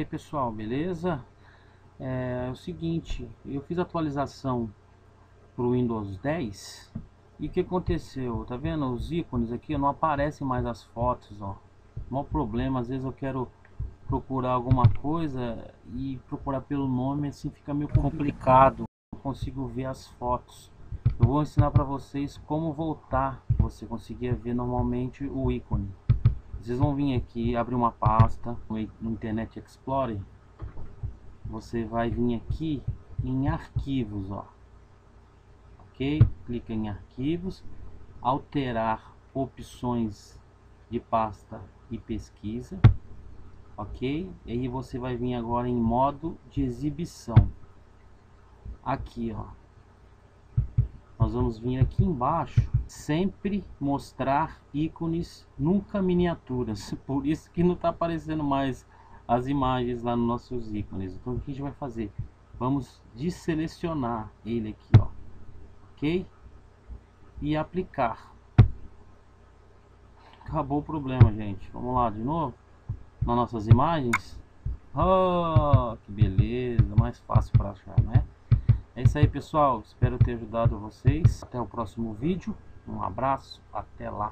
pessoal, beleza? É o seguinte, eu fiz a atualização para o Windows 10 e o que aconteceu? Tá vendo os ícones aqui? Não aparecem mais as fotos, ó. Maior problema, às vezes eu quero procurar alguma coisa e procurar pelo nome, assim fica meio complicado. Não consigo ver as fotos. Eu vou ensinar para vocês como voltar. Você conseguia ver normalmente o ícone. Vocês vão vir aqui, abrir uma pasta no Internet Explorer. Você vai vir aqui em arquivos, ó. Ok? Clica em arquivos, alterar opções de pasta e pesquisa. Ok? E aí você vai vir agora em modo de exibição. Aqui, ó. Nós vamos vir aqui embaixo, sempre mostrar ícones, nunca miniaturas. Por isso que não está aparecendo mais as imagens lá nos nossos ícones. Então o que a gente vai fazer? Vamos desselecionar ele aqui, ó. Ok? E aplicar. Acabou o problema, gente. Vamos lá de novo. Nas nossas imagens. Oh, que beleza. Mais fácil para achar, né? É isso aí, pessoal. Espero ter ajudado vocês. Até o próximo vídeo. Um abraço. Até lá.